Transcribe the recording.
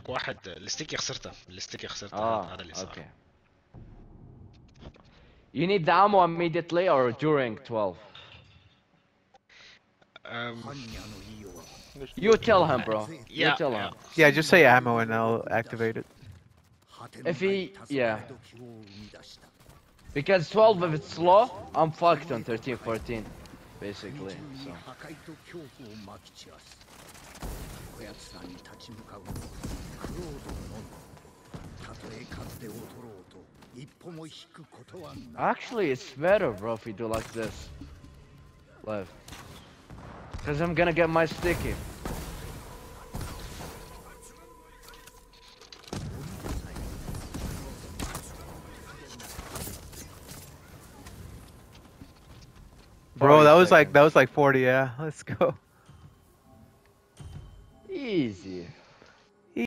واحد الاستيكي خسرته، الاستيكي خسرته، هذا اللي صار. Okay. You need the ammo immediately or during 12? You tell him, bro. You tell him. Yeah, just say ammo and I'll activate it. If he, yeah. Because 12, if it's slow, I'm fucked on 13, 14, basically. So. Actually, it's better, bro, if you do like this. Left. Because I'm gonna get my sticky. Bro, that was like 40, yeah. Let's go. Easy.